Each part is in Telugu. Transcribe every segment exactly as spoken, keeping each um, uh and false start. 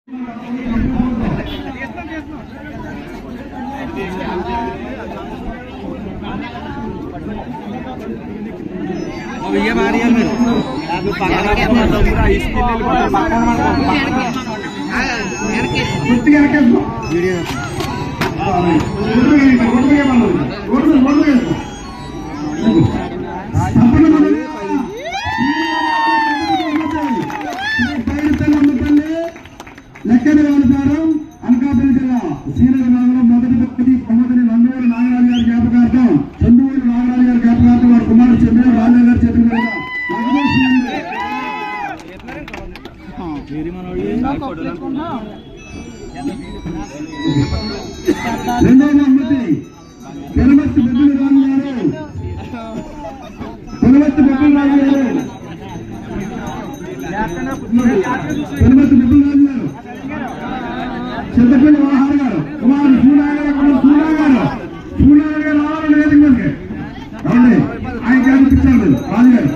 ये मारिया मेरे లెక్కన వాడుతారం అనకాపల్లి జిల్లా శ్రీనగరంలో మొదటి వ్యక్తి ప్రమోదని నందమూరి నాగరాజు గారి జ్ఞాపకార్థం చంద్రమూరి నాగరాజు గారి జ్ఞాపకార్థం వారి కుమారుడు చంద్రబాబు రాజా గారి చేతుల మీద రెండవ బహుమతి పెనుమర్తి బెబ్బుల రాజు గారు పెనుమర్తి బెబ్బుల రాజు గారు పెనుమర్తి బెబ్బుల రాజు గారు చింతపల్లి వాహార్ గారు కుమారుడు సూనాగర్ సూనాగారు సూనాగర్ గారు రావాలని వేదిక మీదకి రండి ఆయన గారు పిచ్చారు రాజు గారు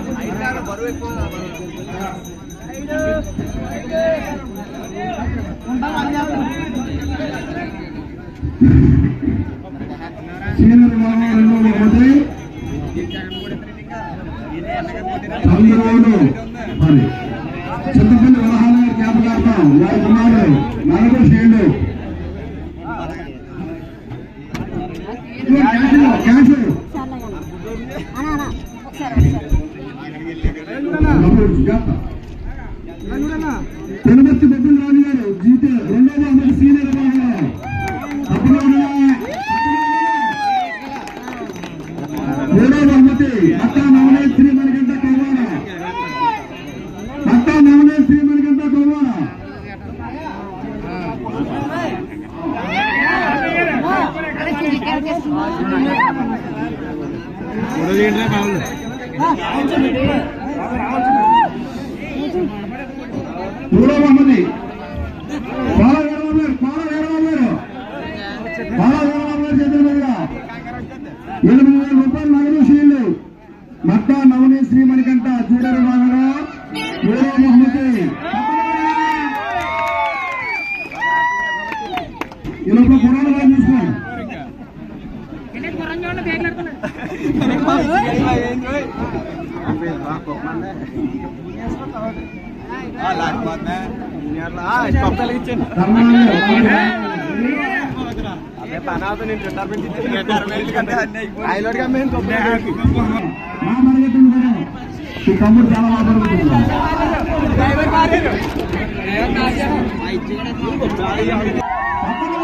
సీనియర్ విభాగం రెండో బహుమతి చంద్రబాబు మరి చింతపల్లి వరహాల గారి జ్ఞాపకార్థం వారి కుమారుడు నలుగురు శ్రేణులు క్యాన్సర్ పెనుమర్తి బొబ్బుల రాజు గారు జీతే రెండో బహుమతి సీనియర్ విభాగంలో మూడో బహుమతి అత్తా నవనే శ్రీమణికంఠ కౌవాడ అత్తా నవనే శ్రీమణికంఠ కౌవాడ మూడో బహుమతి బాల వీరబాబు గారు బాల వీరబాబు గారు బాల వీరబాబు గారు చేతుల మీదుగా ఎనిమిది వేల రూపాయలు నగదు షీళ్లు మత్తా నవనీ శ్రీమణికంఠ జూడర్ విభాగంలో మూడో బహుమతి ఈ లోపల పురాణ వారు చూసుకోండి తమ్ముడు చాలా బాగా